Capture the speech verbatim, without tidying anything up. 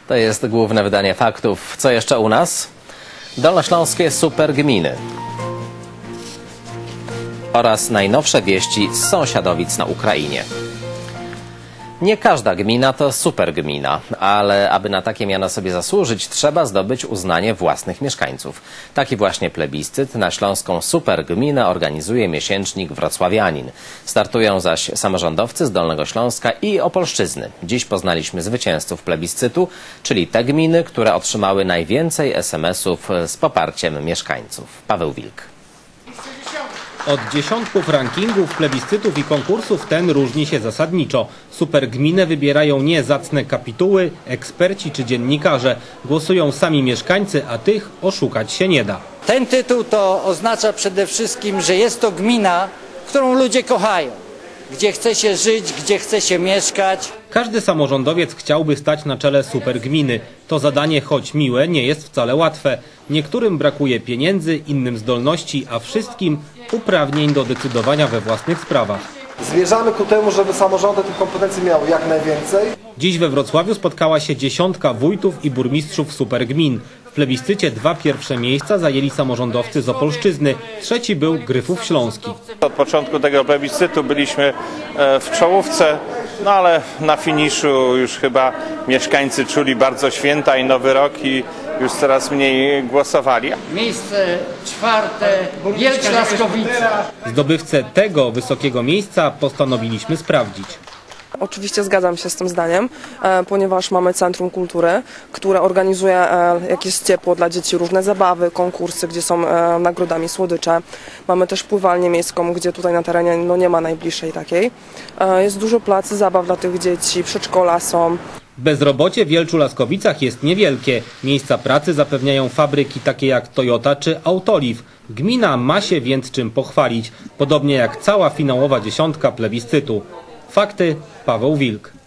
To jest główne wydanie faktów. Co jeszcze u nas? Dolnośląskie supergminy. Oraz najnowsze wieści z sąsiadowic na Ukrainie. Nie każda gmina to supergmina, ale aby na takie miano sobie zasłużyć, trzeba zdobyć uznanie własnych mieszkańców. Taki właśnie plebiscyt na śląską supergminę organizuje miesięcznik Wrocławianin. Startują zaś samorządowcy z Dolnego Śląska i Opolszczyzny. Dziś poznaliśmy zwycięzców plebiscytu, czyli te gminy, które otrzymały najwięcej es em esów z poparciem mieszkańców. Paweł Wilk. Od dziesiątków rankingów, plebiscytów i konkursów ten różni się zasadniczo. Supergminę wybierają nie zacne kapituły, eksperci czy dziennikarze. Głosują sami mieszkańcy, a tych oszukać się nie da. Ten tytuł to oznacza przede wszystkim, że jest to gmina, którą ludzie kochają. Gdzie chce się żyć, gdzie chce się mieszkać. Każdy samorządowiec chciałby stać na czele supergminy. To zadanie, choć miłe, nie jest wcale łatwe. Niektórym brakuje pieniędzy, innym zdolności, a wszystkim uprawnień do decydowania we własnych sprawach. Zmierzamy ku temu, żeby samorządy tych kompetencji miały jak najwięcej. Dziś we Wrocławiu spotkała się dziesiątka wójtów i burmistrzów supergmin. W plebiscycie dwa pierwsze miejsca zajęli samorządowcy z Opolszczyzny. Trzeci był Gryfów Śląski. Od początku tego plebiscytu byliśmy w czołówce, no ale na finiszu już chyba mieszkańcy czuli bardzo święta i Nowy Rok i już coraz mniej głosowali. Miejsce czwarte, Wielcz Laskowice. Zdobywcę tego wysokiego miejsca postanowiliśmy sprawdzić. Oczywiście zgadzam się z tym zdaniem, ponieważ mamy Centrum Kultury, które organizuje, jak jest ciepło, dla dzieci różne zabawy, konkursy, gdzie są nagrodami słodycze. Mamy też pływalnię miejską, gdzie tutaj na terenie no, nie ma najbliższej takiej. Jest dużo placy zabaw dla tych dzieci, przedszkola są. Bezrobocie w Wielczu-Laskowicach jest niewielkie. Miejsca pracy zapewniają fabryki takie jak Toyota czy Autoliv. Gmina ma się więc czym pochwalić, podobnie jak cała finałowa dziesiątka plebiscytu. Fakty, Paweł Wilk.